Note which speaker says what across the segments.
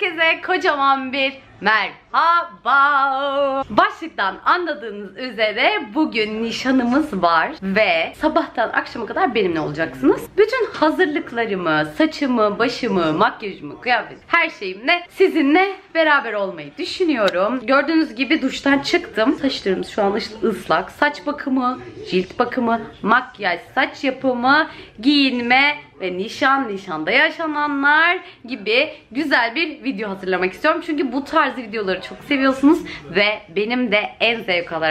Speaker 1: Herkese kocaman bir merhaba. Başlıktan anladığınız üzere bugün nişanımız var ve sabahtan akşama kadar benimle olacaksınız. Bütün hazırlıklarımı, saçımı, başımı, makyajımı, kıyafet, her şeyimle sizinle beraber olmayı düşünüyorum. Gördüğünüz gibi duştan çıktım. Saçlarım şu an ıslak. Saç bakımı, cilt bakımı, makyaj, saç yapımı, giyinme ve nişanda yaşananlar gibi güzel bir video hazırlamak istiyorum. Çünkü bu tarz videoları çok seviyorsunuz ve benim de en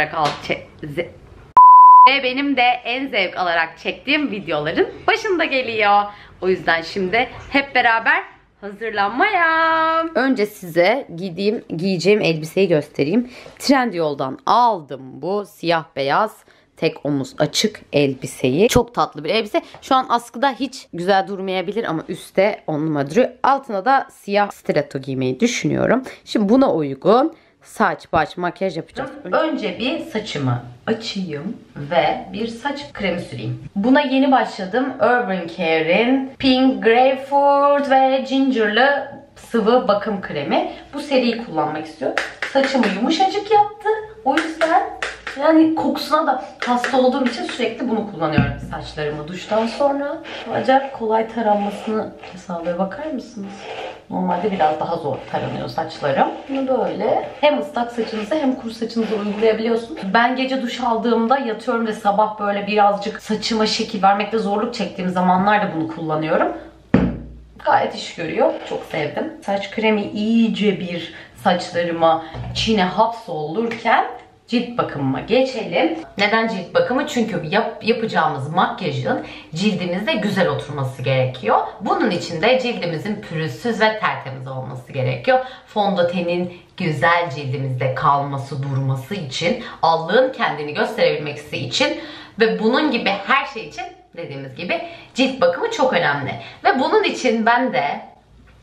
Speaker 1: zevk alarak çektiğim videoların başında geliyor. O yüzden şimdi hep beraber hazırlanmaya. Önce size giyeceğim elbiseyi göstereyim. Trendyol'dan aldım bu siyah beyaz tek omuz açık elbiseyi. Çok tatlı bir elbise. Şu an askıda hiç güzel durmayabilir ama üstte 10 numara duruyor. Altına da siyah stiletto giymeyi düşünüyorum. Şimdi buna uygun saç, baş, makyaj yapacağız. Önce bir saçımı açayım ve bir saç kremi süreyim. Buna yeni başladım. Urban Care'in Pink Grapefruit ve Ginger'lı sıvı bakım kremi. Bu seriyi kullanmak istiyorum. Saçımı yumuşacık yaptı. O yüzden yani kokusuna da hasta olduğum için sürekli bunu kullanıyorum saçlarımı duştan sonra. Acayip kolay taranmasını sağlıyor. Bakar mısınız? Normalde biraz daha zor taranıyor saçlarım. Bunu böyle hem ıslak saçınıza hem kuru saçınıza uygulayabiliyorsunuz. Ben gece duş aldığımda yatıyorum ve sabah böyle birazcık saçıma şekil vermekte zorluk çektiğim zamanlarda bunu kullanıyorum. Gayet iş görüyor. Çok sevdim. Saç kremi iyice bir saçlarıma içine hapsolurken cilt bakımıma geçelim. Neden cilt bakımı? Çünkü yapacağımız makyajın cildimizde güzel oturması gerekiyor. Bunun için de cildimizin pürüzsüz ve tertemiz olması gerekiyor. Fondötenin güzel cildimizde kalması, durması için, allığın kendini gösterebilmesi için ve bunun gibi her şey için dediğimiz gibi cilt bakımı çok önemli. Ve bunun için ben de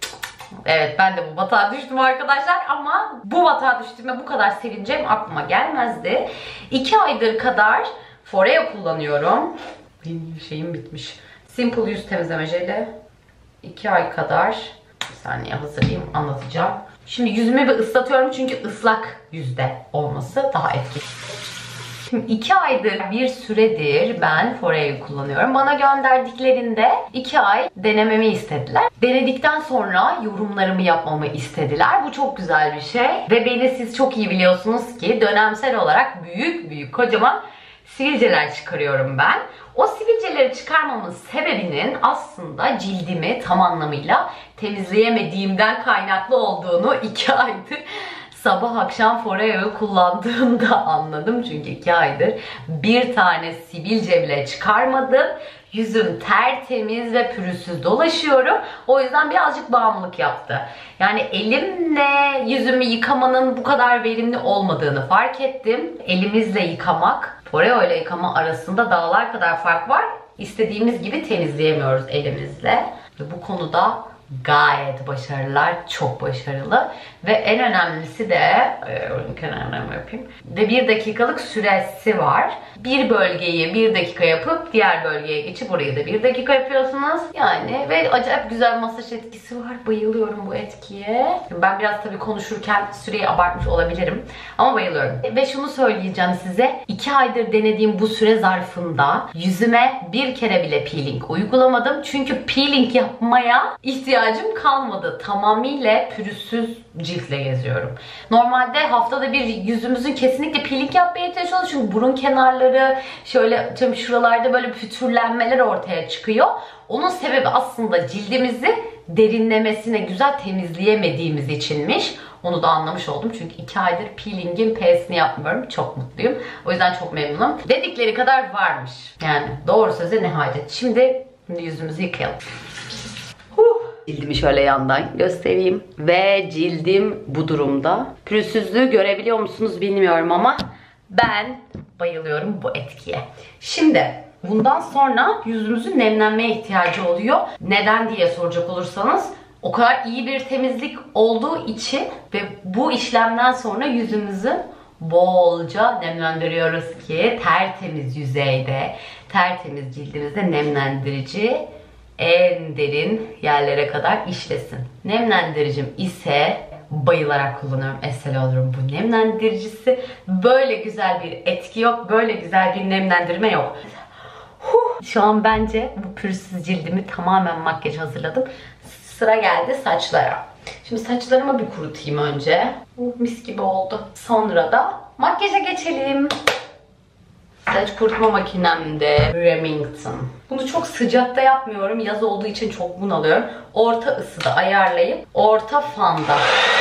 Speaker 1: bu batağa düştüm arkadaşlar ama bu batağa düştüğümde bu kadar sevineceğim aklıma gelmezdi. 2 aydır kadar Foreo kullanıyorum. Benim şeyim bitmiş. Simple yüz temizleme jeli. 2 ay kadar. Bir saniye hazırlayayım, anlatacağım. Şimdi yüzümü bir ıslatıyorum çünkü ıslak yüzde olması daha etkili. Şimdi 2 aydır bir süredir ben Foreo'yu kullanıyorum. Bana gönderdiklerinde 2 ay denememi istediler. Denedikten sonra yorumlarımı yapmamı istediler. Bu çok güzel bir şey. Ve beni siz çok iyi biliyorsunuz ki dönemsel olarak büyük kocaman sivilceler çıkarıyorum ben. O sivilceleri çıkarmamın sebebinin aslında cildimi tam anlamıyla temizleyemediğimden kaynaklı olduğunu 2 aydır sabah akşam Foreo'yu kullandığımda anladım. Çünkü 2 aydır bir tane sivilce bile çıkarmadım. Yüzüm tertemiz ve pürüzsüz dolaşıyorum. O yüzden birazcık bağımlılık yaptı. Yani elimle yüzümü yıkamanın bu kadar verimli olmadığını fark ettim. Elimizle yıkamak, Foreo ile yıkama arasında dağlar kadar fark var. İstediğimiz gibi temizleyemiyoruz elimizle. Ve bu konuda gayet başarılılar, çok başarılı ve en önemlisi de kenarlarımı yapayım. Ve 1 dakikalık süresi var. Bir bölgeyi 1 dakika yapıp diğer bölgeye geçip orayı da 1 dakika yapıyorsunuz. Yani ve acayip güzel masaj etkisi var. Bayılıyorum bu etkiye. Ben biraz tabii konuşurken süreyi abartmış olabilirim ama bayılıyorum. Ve şunu söyleyeceğim size. 2 aydır denediğim bu süre zarfında yüzüme bir kere bile peeling uygulamadım. Çünkü peeling yapmaya ihtiyacım kalmadı. Tamamıyla pürüzsüz ciltle geziyorum. Normalde haftada bir yüzümüzün kesinlikle peeling yapmaya ihtiyacı oluyor. Çünkü burun kenarları şöyle tüm şuralarda böyle pütürlenmeler ortaya çıkıyor. Onun sebebi aslında cildimizi derinlemesine güzel temizleyemediğimiz içinmiş. Onu da anlamış oldum. Çünkü 2 aydır peelingin P'sini yapmıyorum. Çok mutluyum. O yüzden çok memnunum. Dedikleri kadar varmış. Yani doğru söze ne hacet. Şimdi yüzümüzü yıkayalım. Cildimi şöyle yandan göstereyim. Ve cildim bu durumda. Pürüzsüzlüğü görebiliyor musunuz bilmiyorum ama ben bayılıyorum bu etkiye. Şimdi bundan sonra yüzümüzün nemlenmeye ihtiyacı oluyor. Neden diye soracak olursanız o kadar iyi bir temizlik olduğu için ve bu işlemden sonra yüzümüzü bolca nemlendiriyoruz ki tertemiz yüzeyde, tertemiz cildimizde nemlendirici en derin yerlere kadar işlesin. Nemlendiricim ise bayılarak kullanıyorum. Estee Lauder'ın bu nemlendiricisi. Böyle güzel bir etki yok. Böyle güzel bir nemlendirme yok. Şu an bence bu pürüzsüz cildimi tamamen makyaj hazırladım. Sıra geldi saçlara. Şimdi saçlarımı bir kurutayım önce. Mis gibi oldu. Sonra da makyaja geçelim. Saç kurutma makinemde Remington. Bunu çok sıcakta yapmıyorum. Yaz olduğu için çok bunalıyorum. Orta ısıda ayarlayıp orta fanda.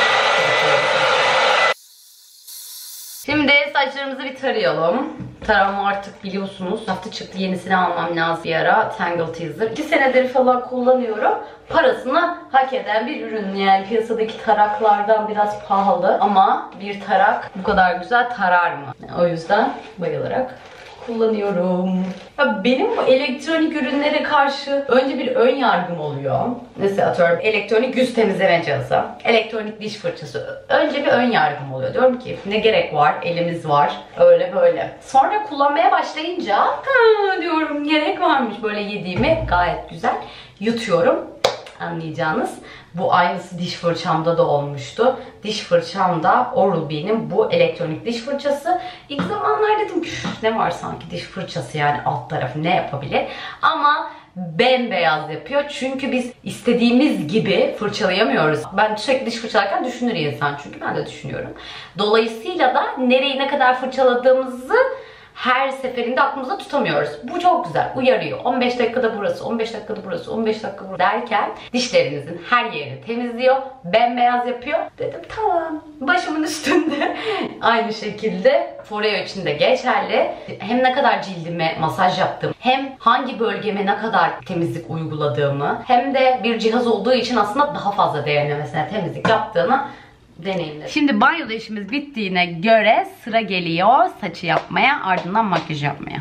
Speaker 1: Şimdi saçlarımızı bir tarayalım. Tarama artık biliyorsunuz. Hafta çıktı, yenisini almam lazım bir ara. Tangle Teaser. 2 senedir falan kullanıyorum. Parasını hak eden bir ürün. Yani piyasadaki taraklardan biraz pahalı. Ama bir tarak bu kadar güzel tarar mı? O yüzden bayılarak kullanıyorum. Ya benim bu elektronik ürünlere karşı önce bir ön yargım oluyor. Mesela atıyorum elektronik yüz temizleme cihazı, elektronik diş fırçası. Önce bir ön yargım oluyor. Diyorum ki ne gerek var, elimiz var, öyle böyle. Sonra kullanmaya başlayınca diyorum gerek varmış, böyle yediğimi gayet güzel yutuyorum. Anlayacağınız. Bu aynısı diş fırçamda da olmuştu. Diş fırçamda Oral-B'nin bu elektronik diş fırçası. İlk zamanlar dedim ki ne var sanki diş fırçası, yani alt tarafı ne yapabilir? Ama bembeyaz yapıyor. Çünkü biz istediğimiz gibi fırçalayamıyoruz. Ben sürekli diş fırçalarken düşünür insan. Çünkü ben de düşünüyorum. Dolayısıyla da nereyi ne kadar fırçaladığımızı her seferinde aklımızda tutamıyoruz. Bu çok güzel. Uyarıyor. 15 dakikada burası, 15 dakikada burası, 15 dakika burası derken dişlerinizin her yerini temizliyor. Bembeyaz yapıyor. Dedim tamam. Başımın üstünde. Aynı şekilde Foreo için de geçerli. Hem ne kadar cildime masaj yaptım, hem hangi bölgeme ne kadar temizlik uyguladığımı, hem de bir cihaz olduğu için aslında daha fazla derinlemesine temizlik yaptığını deneyimledim. Şimdi banyoda işimiz bittiğine göre sıra geliyor saçı yapmaya, ardından makyaj yapmaya.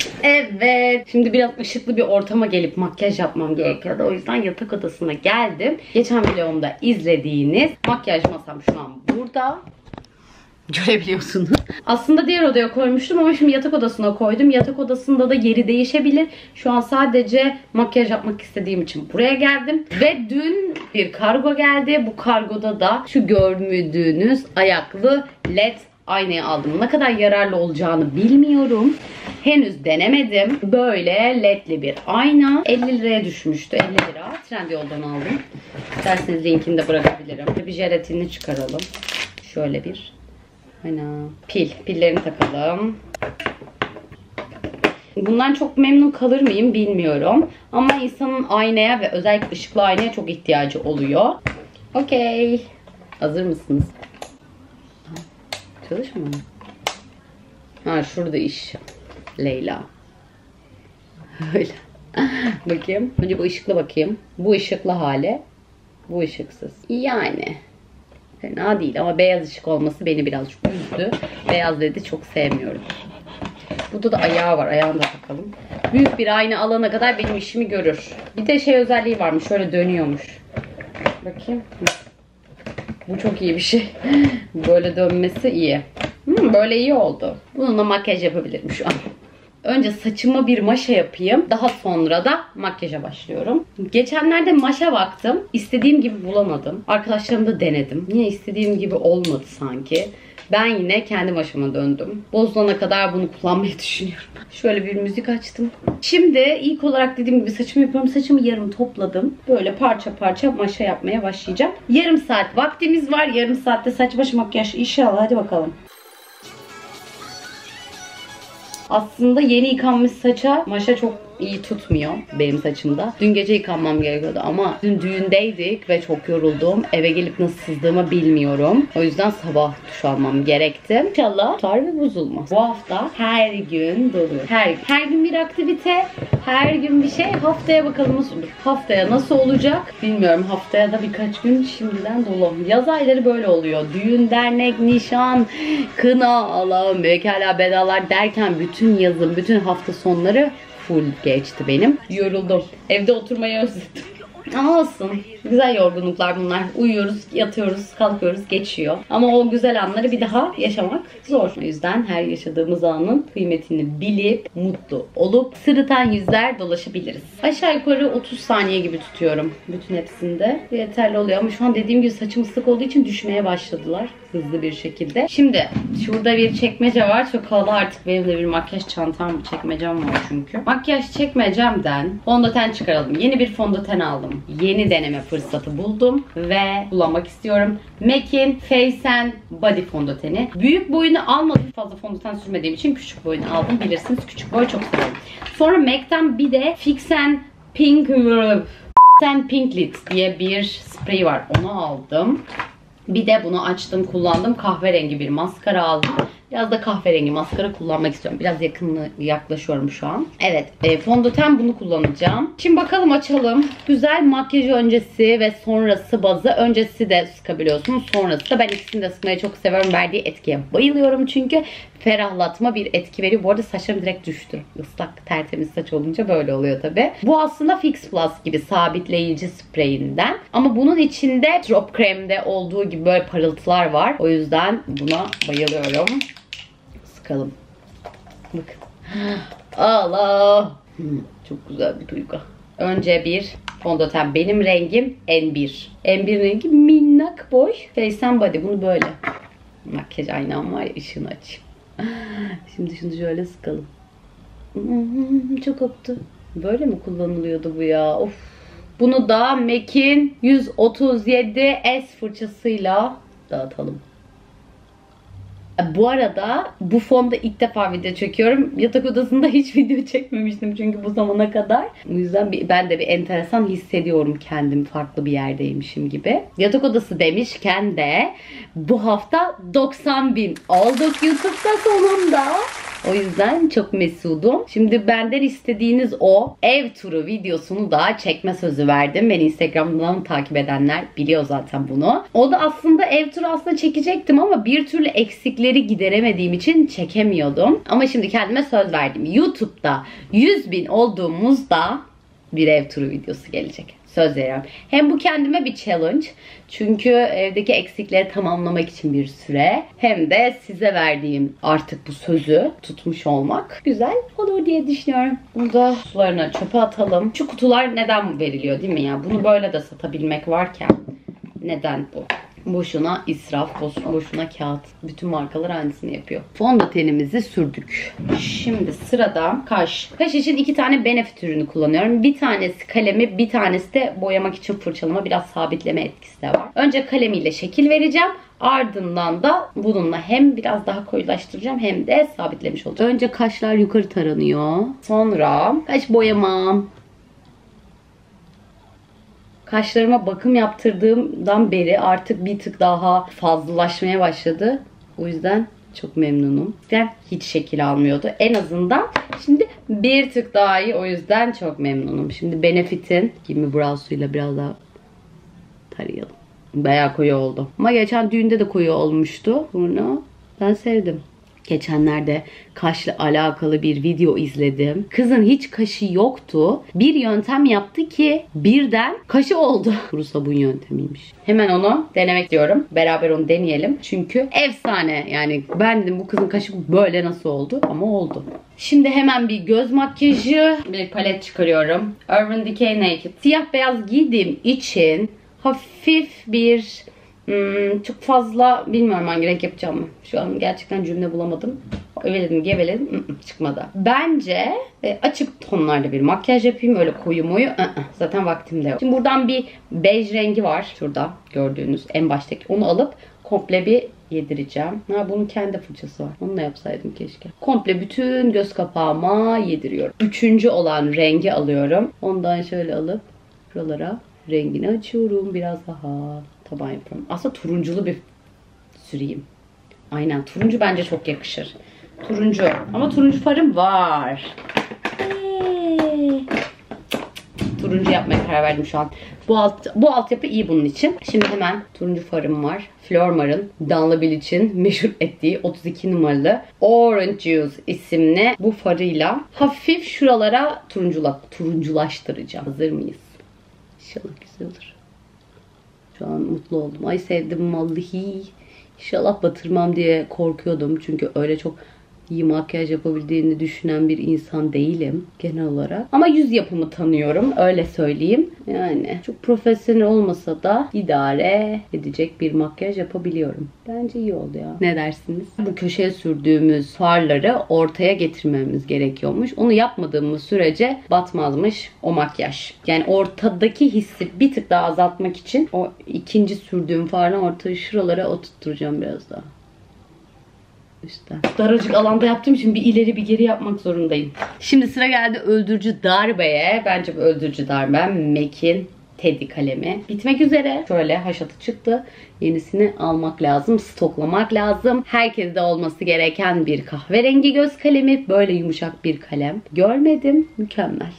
Speaker 1: Evet. Şimdi biraz ışıklı bir ortama gelip makyaj yapmam gerekiyordu. O yüzden yatak odasına geldim. Geçen vlogumda izlediğiniz makyaj masam şu an burada. Görebiliyorsunuz. Aslında diğer odaya koymuştum ama şimdi yatak odasına koydum. Yatak odasında da yeri değişebilir. Şu an sadece makyaj yapmak istediğim için buraya geldim. Ve dün bir kargo geldi. Bu kargoda da şu gördüğünüz ayaklı led aynayı aldım. Ne kadar yararlı olacağını bilmiyorum. Henüz denemedim. Böyle ledli bir ayna. 50 liraya düşmüştü. 50 lira. Trendyol'dan aldım. İsterseniz linkini de bırakabilirim. Bir jelatinini çıkaralım. Şöyle bir. Ana. Pillerini takalım. Bundan çok memnun kalır mıyım bilmiyorum. Ama insanın aynaya ve özellikle ışıklı aynaya çok ihtiyacı oluyor. Okey. Hazır mısınız? Çalışmıyor mu? Ha şurada iş. Leyla. Öyle. Bakayım. Önce bu ışıklı bakayım. Bu ışıklı hali. Bu ışıksız. Yani. Fena değil ama beyaz ışık olması beni birazcık üzdü. Beyaz dedi çok sevmiyorum. Burada da ayağı var. Ayağını da takalım. Büyük bir ayna alana kadar benim işimi görür. Bir de şey özelliği varmış. Şöyle dönüyormuş. Bakayım. Bu çok iyi bir şey. Böyle dönmesi iyi. Böyle iyi oldu. Bununla makyaj yapabilirim şu an. Önce saçıma bir maşa yapayım. Daha sonra da makyaja başlıyorum. Geçenlerde maşa baktım. İstediğim gibi bulamadım. Arkadaşlarımda denedim. Yine istediğim gibi olmadı sanki. Ben yine kendi maşama döndüm. Bozulana kadar bunu kullanmayı düşünüyorum. Şöyle bir müzik açtım. Şimdi ilk olarak dediğim gibi saçımı yapıyorum. Saçımı yarım topladım. Böyle parça parça maşa yapmaya başlayacağım. Yarım saat vaktimiz var. Yarım saatte saç baş makyaj inşallah. Hadi bakalım. Aslında yeni yıkanmış saça maşa çok iyi tutmuyor benim saçımda. Dün gece yıkanmam gerekiyordu ama dün düğündeydik ve çok yoruldum. Eve gelip nasıl sızdığımı bilmiyorum. O yüzden sabah duş almam gerekti. İnşallah tutar ve bozulmaz. Bu hafta her gün dolu. Her gün bir aktivite, her gün bir şey. Haftaya bakalım nasıl olur. Haftaya nasıl olacak bilmiyorum. Haftaya da birkaç gün şimdiden dolu. Yaz ayları böyle oluyor. Düğün, dernek, nişan, kına, Allah'ım bekala bedalar derken bütün yazın, bütün hafta sonları full geçti benim. Yoruldum. Evde oturmayı özledim. Ama olsun. Güzel yorgunluklar bunlar. Uyuyoruz, yatıyoruz, kalkıyoruz, geçiyor. Ama o güzel anları bir daha yaşamak zor. O yüzden her yaşadığımız anın kıymetini bilip, mutlu olup sırıtan yüzler dolaşabiliriz. Aşağı yukarı 30 saniye gibi tutuyorum bütün hepsinde. Yeterli oluyor ama şu an dediğim gibi saçım ıslık olduğu için düşmeye başladılar hızlı bir şekilde. Şimdi şurada bir çekmece var. Çok havalı artık, benim de bir makyaj çantam, bir çekmecem var çünkü. Makyaj çekmecemden fondöten çıkaralım. Yeni bir fondöten aldım. Yeni deneme fırsatı buldum ve kullanmak istiyorum. MAC'in Face and Body fondöteni. Büyük boyunu almadım, fazla fondöten sürmediğim için küçük boyunu aldım. Bilirsiniz, küçük boy çok severim. Sonra MAC'ten bir de Fix and Pink Lips diye bir sprey var. Onu aldım. Bir de bunu açtım, kullandım. Kahverengi bir maskara aldım. Biraz da kahverengi maskara kullanmak istiyorum. Biraz yaklaşıyorum şu an. Evet, fondöten bunu kullanacağım. Şimdi bakalım, açalım. Güzel makyaj öncesi ve sonrası bazı. Öncesi de sıkabiliyorsunuz. Sonrası da, ben ikisini de sıkmayı çok seviyorum. Verdiği etkiye bayılıyorum çünkü ferahlatma bir etki veriyor. Bu arada saçlarım direkt düştü. Islak, tertemiz saç olunca böyle oluyor tabi. Bu aslında Fix Plus gibi sabitleyici spreyinden. Ama bunun içinde drop kremde olduğu gibi böyle parıltılar var. O yüzden buna bayılıyorum. Sıkalım. Bakın. Allah. Çok güzel bir duygu. Önce bir fondöten. Benim rengim N1. N1 rengi minnak boy. Face and Body. Bunu böyle. Makyaj aynam var ya, ışığını açayım. Şimdi şunu şöyle sıkalım. Çok koptu. Böyle mi kullanılıyordu bu ya? Of. Bunu da MAC'in 137S fırçasıyla dağıtalım. Bu arada bu fonda ilk defa video çekiyorum. Yatak odasında hiç video çekmemiştim çünkü bu zamana kadar. O yüzden ben de bir enteresan hissediyorum, kendim farklı bir yerdeymişim gibi. Yatak odası demişken de bu hafta 90.000 olduk YouTube'da sonunda. O yüzden çok mesudum. Şimdi benden istediğiniz o ev turu videosunu da çekme sözü verdim. Beni Instagram'dan takip edenler biliyor zaten bunu. O da aslında ev turu aslında çekecektim ama bir türlü eksikleri gideremediğim için çekemiyordum. Ama şimdi kendime söz verdim. YouTube'da 100.000 olduğumuzda bir ev turu videosu gelecek. Söz veriyorum. Hem bu kendime bir challenge. Çünkü evdeki eksikleri tamamlamak için bir süre. Hem de size verdiğim artık bu sözü tutmuş olmak güzel olur diye düşünüyorum. Burada sularını çöpe atalım. Şu kutular neden veriliyor değil mi ya? Bunu böyle de satabilmek varken neden bu? Boşuna israf, boşuna kağıt. Bütün markalar aynısını yapıyor. Fondötenimizi sürdük. Şimdi sırada kaş. Kaş için 2 tane Benefit ürünü kullanıyorum. Bir tanesi kalemi, bir tanesi de boyamak için fırçalama, biraz sabitleme etkisi de var. Önce kalemiyle şekil vereceğim. Ardından da bununla hem biraz daha koyulaştıracağım hem de sabitlemiş olacağım. Önce kaşlar yukarı taranıyor. Sonra kaş boyamam. Kaşlarıma bakım yaptırdığımdan beri artık bir tık daha fazlalaşmaya başladı. O yüzden çok memnunum. Ben hiç şekil almıyordu. En azından şimdi bir tık daha iyi. O yüzden çok memnunum. Şimdi Benefit'in Gimme Brow suyuyla biraz daha tarayalım. Bayağı koyu oldu. Ama geçen düğünde de koyu olmuştu. Bunu ben sevdim. Geçenlerde kaşla alakalı bir video izledim. Kızın hiç kaşı yoktu. Bir yöntem yaptı ki birden kaşı oldu. Kuru sabun yöntemiymiş. Hemen onu denemek istiyorum. Beraber onu deneyelim. Çünkü efsane. Yani ben dedim bu kızın kaşı böyle nasıl oldu? Ama oldu. Şimdi hemen bir göz makyajı, bir palet çıkarıyorum. Urban Decay Naked. Siyah beyaz giydiğim için hafif bir çok fazla bilmiyorum hangi renk yapacağım. Şu an gerçekten cümle bulamadım. Öveledim, geveledim. Çıkmadı. Bence açık tonlarda bir makyaj yapayım. Öyle koyu moyu. Zaten vaktim de yok. Şimdi buradan bir bej rengi var. Şurada gördüğünüz en baştaki. Onu alıp komple bir yedireceğim. Ha, bunun kendi fırçası var. Onu da yapsaydım keşke. Komple bütün göz kapağıma yediriyorum. Üçüncü olan rengi alıyorum. Ondan şöyle alıp şuralara rengini açıyorum. Biraz daha taban yapıyorum. Aslında turunculu bir süreyim. Aynen. Turuncu bence çok yakışır. Turuncu. Ama turuncu farım var. Turuncu yapmaya karar verdim şu an. Bu altyapı iyi bunun için. Şimdi hemen turuncu farım var. Flormar'ın Danla Bilic'in meşhur ettiği 32 numaralı Orange Juice isimli bu farıyla hafif şuralara turunculaştıracağım. Hazır mıyız? İnşallah güzel olur. Şu an mutlu oldum. Ay sevdim vallahi. İnşallah batırmam diye korkuyordum. Çünkü öyle çok iyi makyaj yapabildiğini düşünen bir insan değilim genel olarak. Ama yüz yapımı tanıyorum. Öyle söyleyeyim. Yani çok profesyonel olmasa da idare edecek bir makyaj yapabiliyorum. Bence iyi oldu ya. Ne dersiniz? Bu köşeye sürdüğümüz farları ortaya getirmemiz gerekiyormuş. Onu yapmadığımız sürece batmazmış o makyaj. Yani ortadaki hissi bir tık daha azaltmak için o ikinci sürdüğüm farını ortaya şuralara oturtturacağım biraz daha. İşte. Daracık alanda yaptığım için bir ileri bir geri yapmak zorundayım. Şimdi sıra geldi öldürücü darbeye. Bence bu öldürücü darbe MAC'in Teddy kalemi. Bitmek üzere. Şöyle haşatı çıktı. Yenisini almak lazım. Stoklamak lazım. Herkeste olması gereken bir kahverengi göz kalemi. Böyle yumuşak bir kalem. Görmedim. Mükemmel.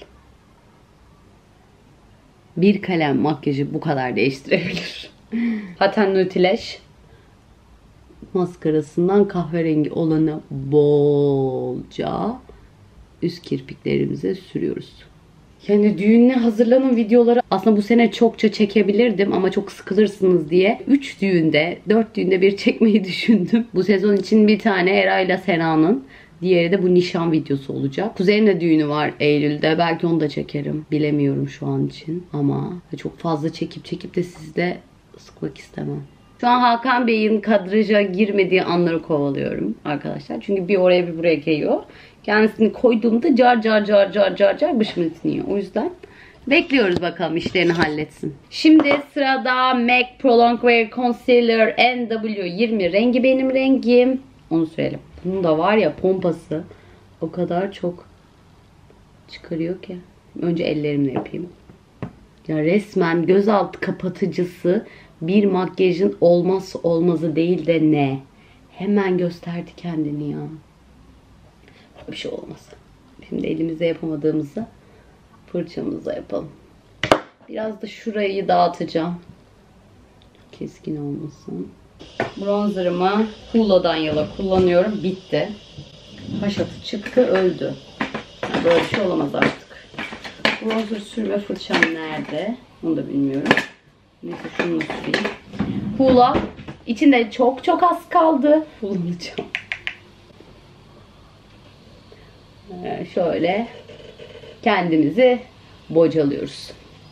Speaker 1: Bir kalem makyajı bu kadar değiştirebilir. Haten Nutileş maskarasından kahverengi olanı bolca üst kirpiklerimize sürüyoruz. Yani düğüne hazırlanan videoları aslında bu sene çokça çekebilirdim ama çok sıkılırsınız diye 3 düğünde, 4 düğünde bir çekmeyi düşündüm. Bu sezon için bir tane Eray'la Sena'nın, diğeri de bu nişan videosu olacak. Kuzey'in de düğünü var Eylül'de. Belki onu da çekerim. Bilemiyorum şu an için. Ama çok fazla çekip de sizde sıkmak istemem. Şu an Hakan Bey'in kadraja girmediği anları kovalıyorum arkadaşlar. Çünkü bir oraya bir buraya kayıyor. Kendisini koyduğumda car başımın etiniyor. O yüzden bekliyoruz bakalım işlerini halletsin. Şimdi sırada MAC Pro Longwear Concealer NW20 rengi benim rengim. Onu sürelim. Bunun da var ya pompası o kadar çok çıkarıyor ki. Önce ellerimle yapayım. Ya resmen gözaltı kapatıcısı bir makyajın olmazsa olmazı değil de ne? Hemen gösterdi kendini ya. Bir şey olmaz. Şimdi elimizde yapamadığımızı fırçamızla yapalım. Biraz da şurayı dağıtacağım. Keskin olmasın. Bronzerımı Hula'dan Yala kullanıyorum. Bitti. Haşatı çıktı, öldü. Yani böyle bir şey olamaz artık. Bronzer sürme fırçam nerede? Onu da bilmiyorum. Neyse şunu süreyim. Hula. İçinde çok az kaldı. Kullanacağım. Şöyle kendimizi bocalıyoruz.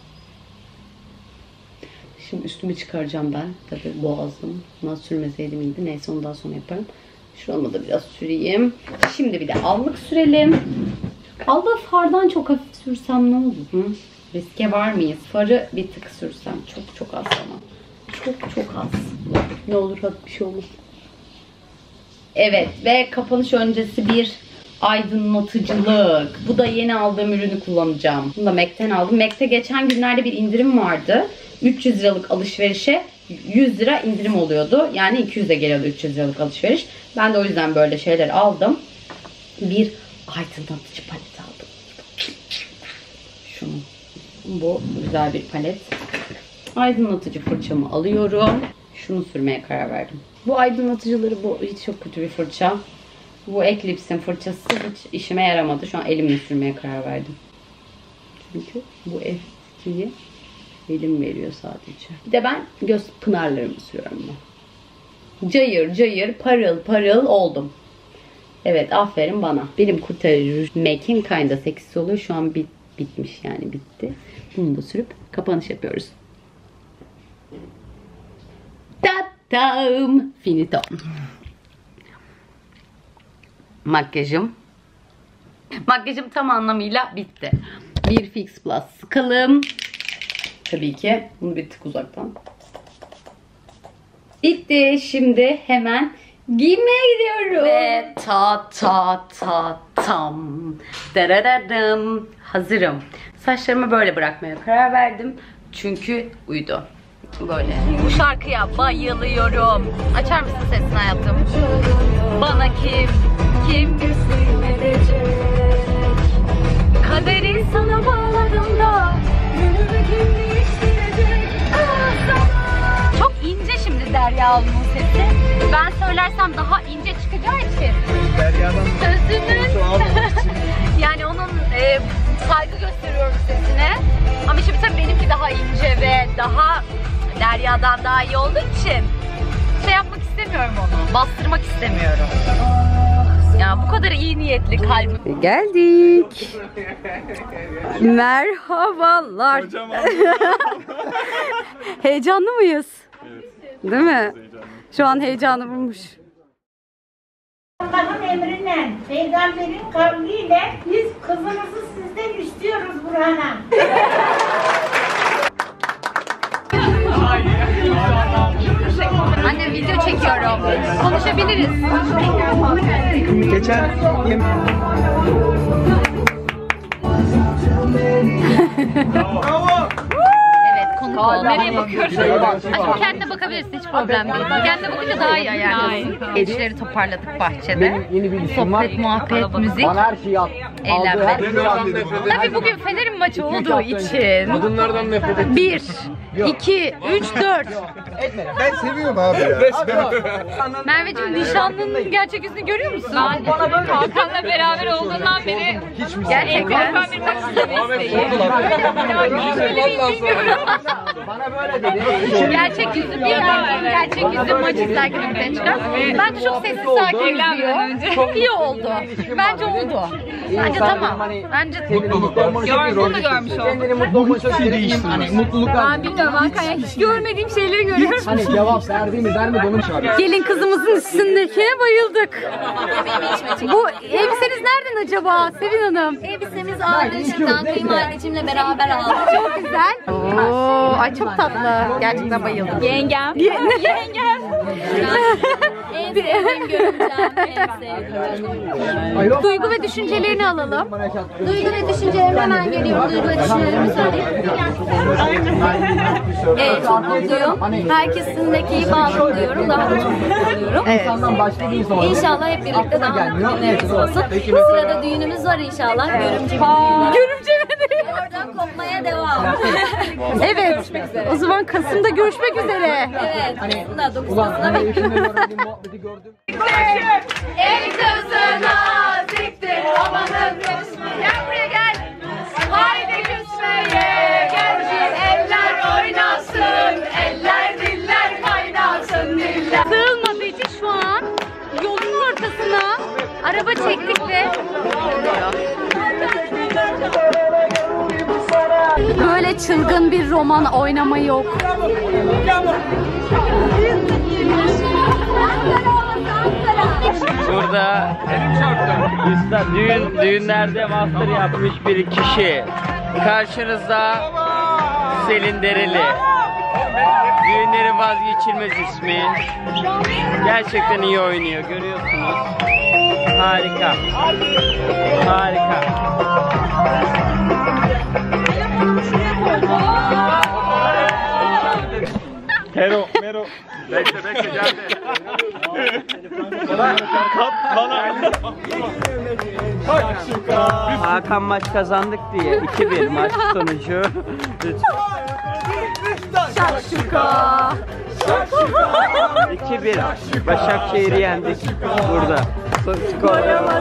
Speaker 1: Şimdi üstümü çıkaracağım ben. Tabii boğazım. Nasıl sürmeseydim iyiydi. Neyse onu daha sonra yaparım. Şuramı da biraz süreyim. Şimdi bir de allık sürelim. Allığı fardan çok hafif sürsem ne olur? Hı? Riske var mıyız? Farı bir tık sürsem. Çok az ama. Çok az. Ne olur hadi bir şey olur. Evet ve kapanış öncesi bir aydınlatıcılık. Bu da yeni aldığım ürünü kullanacağım. Bunu da MAC'ten aldım. MAC'te geçen günlerde bir indirim vardı. 300 liralık alışverişe 100 lira indirim oluyordu. Yani 200'e geliyordu 300 liralık alışveriş. Ben de o yüzden böyle şeyler aldım. Bir aydınlatıcı palet aldım. Şunu. Bu güzel bir palet. Aydınlatıcı fırçamı alıyorum. Şunu sürmeye karar verdim. Bu aydınlatıcıları bu hiç çok kötü bir fırça. Bu Eclipse'in fırçası hiç işime yaramadı. Şu an elimle sürmeye karar verdim. Çünkü bu etkiyi elim veriyor sadece. Bir de ben göz pınarlarımı sürüyorum. Cayır parıl oldum. Evet aferin bana. Benim kurtarıcı MAC'in kinda seksi oluyor. Şu an bitmiş yani bitti. Bunu da sürüp kapanış yapıyoruz. Tatam. Finito. Makyajım tam anlamıyla bitti. Bir Fix Plus sıkalım. Tabii ki bunu bir tık uzaktan. Bitti. Şimdi hemen giymeye gidiyorum. Ve tam. Dararadım. Hazırım. Saçlarımı böyle bırakmaya karar verdim. Çünkü uydu. Böyle. Bu şarkıya bayılıyorum. Açar mısın sesini hayatım? Bana kim kaderi sana bağladım da çok ince şimdi Derya Alın'ın sesi. Ben söylersem daha ince çıkacağı için sözümün yani onun saygı gösteriyorum sesine. Ama şimdi tabii benimki daha ince ve daha Derya'dan daha iyi olduğu için şey yapmak istemiyorum onu. Bastırmak istemiyorum. Ya bu kadar iyi niyetli kalbim. Geldik. Merhabalar. Heyecanlı mıyız?
Speaker 2: Evet.
Speaker 1: Değil mi? Şu an heyecanı bulmuş.
Speaker 3: Allah'ın emriyle, peygamberin kavliyle biz kızımızı sizden istiyoruz Burhan'a.
Speaker 1: Anne video çekiyorum. Konuşabiliriz.
Speaker 4: Geçen
Speaker 1: Evet, konuk oldu. Nereye bakıyorsun? Aşkım kendine bakabilirsin, hiç problem değil. Kendine bakınca daha iyi ayarlıyorsun. Gençleri toparladık bahçede.
Speaker 4: yeni bir işim var.
Speaker 1: Sohbet, muhabbet, müzik,
Speaker 4: Bana her şeyi at.
Speaker 1: eğlenme.
Speaker 4: Tabii
Speaker 1: Tabii bugün Fener'in maçı olduğu için.
Speaker 2: Kadınlardan nefret et.
Speaker 1: 1, 2, 3, 4.
Speaker 2: Ben seviyorum abi ya.
Speaker 1: Merveciğim, nişanlının gerçek yüzünü görüyor musun? Hakan'la beraber olduğundan beri gerçekten bir
Speaker 4: Bana böyle dedi.
Speaker 1: gerçek yüzü bir gerçek yüzü maç izlerken ortaya çıkar. Bence çok sessiz sakin izliyor. Çok iyi oldu. Bence oldu. Bence tamam. Bence
Speaker 4: Yorgun da görmüş oldum. Kendini mutlu olması için hani mutluluklar.
Speaker 1: ben bilmiyorum Hakan, hiç görmediğim şeyleri görüyorum.
Speaker 4: Hani cevap verdiğimiz vermedi onun çağırıyor.
Speaker 1: Gelin kızımızın üstündekine bayıldık. Bu elbiseniz nereden acaba Sevin Hanım?
Speaker 5: Elbisemiz Ağrı'dan kayınvalideciğimle beraber aldık.
Speaker 1: Çok güzel. Oo, ay çok tatlı. Gerçekten bayıldım.
Speaker 5: Yengem.
Speaker 1: Yengem.
Speaker 5: En sevdiğim görümcem. En sevdiğim.
Speaker 1: Duygu ve düşüncelerini alalım.
Speaker 5: Duygu ve düşüncelerime hemen geliyorum. Duygu ve düşüncelerimi söyleyeyim. Çok mutluyum. Herkesindeki iyi bağlıyorum. Daha da çok mutlu oluyorum.
Speaker 4: İnsandan başka bir insan oldu.
Speaker 5: İnşallah hep birlikte daha mutlu günlerimiz olsun. Bu sırada düğünümüz var inşallah. Görümce bir düğün.
Speaker 1: Görümce mi?
Speaker 5: Oradan kopmaya devam.
Speaker 1: Evet. O zaman Kasım'da görüşmek üzere.
Speaker 5: Evet. Aslında 9'da
Speaker 4: Ulan hani
Speaker 5: bekliyorum.
Speaker 4: eğitimde gördüğüm muhabbeti gördüm.
Speaker 1: El kızına siktir amanın küsme. Gel buraya gel. Haydi küsmeye gelsin. Eller oynasın. Eller diller kaynasın diller. Sığılmadığı için şu an yolun ortasına araba çektik ve böyle çılgın bir roman oynama yok.
Speaker 6: Burada düğünlerde master yapmış bir kişi. Karşınızda Selin Dereli. Düğünlerin vazgeçilmez ismi. Gerçekten iyi oynuyor, görüyorsunuz. Harika. Harika.
Speaker 2: Mero. Bekle geldi.
Speaker 6: Hakan maç kazandık diye 2-1 maç sonucu.
Speaker 1: Şakşuka.
Speaker 6: 2-1 Başakşehir'i yendik burada. Skor.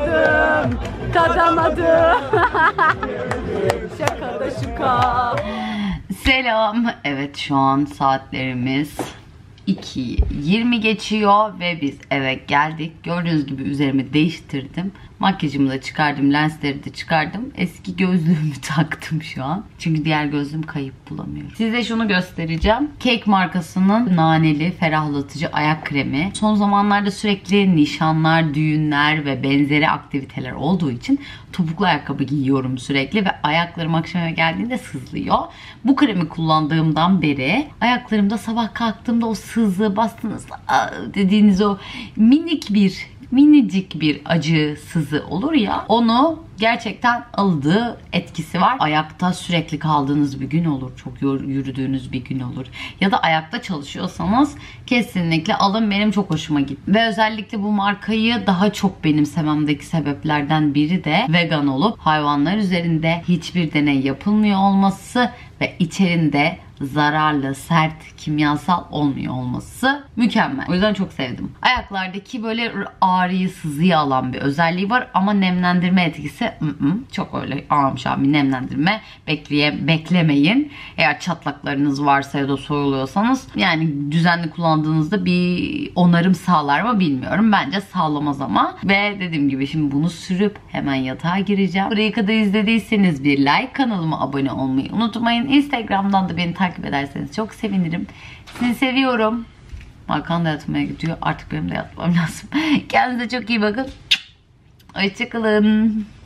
Speaker 1: Tadamadım. Şaka da şuka. Selam. Evet, şu an saatlerimiz 2:20 geçiyor ve biz eve geldik. Gördüğünüz gibi üzerimi değiştirdim. Makyajımı da çıkardım, lensleri de çıkardım. Eski gözlüğümü taktım şu an. Çünkü diğer gözlüğüm kayıp, bulamıyorum. Size şunu göstereceğim. Cake markasının naneli ferahlatıcı ayak kremi. Son zamanlarda sürekli nişanlar, düğünler ve benzeri aktiviteler olduğu için topuklu ayakkabı giyiyorum sürekli ve ayaklarım akşama geldiğinde sızlıyor. Bu kremi kullandığımdan beri ayaklarımda sabah kalktığımda o sızı, bastığınızda dediğiniz o minicik bir acı sızı olur ya, onu gerçekten aldığı etkisi var. Ayakta sürekli kaldığınız bir gün olur. Çok yürüdüğünüz bir gün olur. Ya da ayakta çalışıyorsanız kesinlikle alın. Benim çok hoşuma gitti. Ve özellikle bu markayı daha çok benimsememdeki sebeplerden biri de vegan olup hayvanlar üzerinde hiçbir deney yapılmıyor olması ve içerinde zararlı, sert, kimyasal olmuyor olması mükemmel. O yüzden çok sevdim. Ayaklardaki böyle ağrıyı, sızıyı alan bir özelliği var ama nemlendirme etkisi çok öyle ağam bir nemlendirme beklemeyin. Eğer çatlaklarınız varsa ya da soyuluyorsanız yani düzenli kullandığınızda bir onarım sağlar mı bilmiyorum. Bence sağlamaz ama. Ve dediğim gibi şimdi bunu sürüp hemen yatağa gireceğim. Buraya kadar izlediyseniz bir like, kanalıma abone olmayı unutmayın. Instagram'dan da beni takip ederseniz çok sevinirim. Sizi seviyorum. Hakan da yatmaya gidiyor. Artık benim de yatmam lazım. Kendinize çok iyi bakın. Hoşçakalın.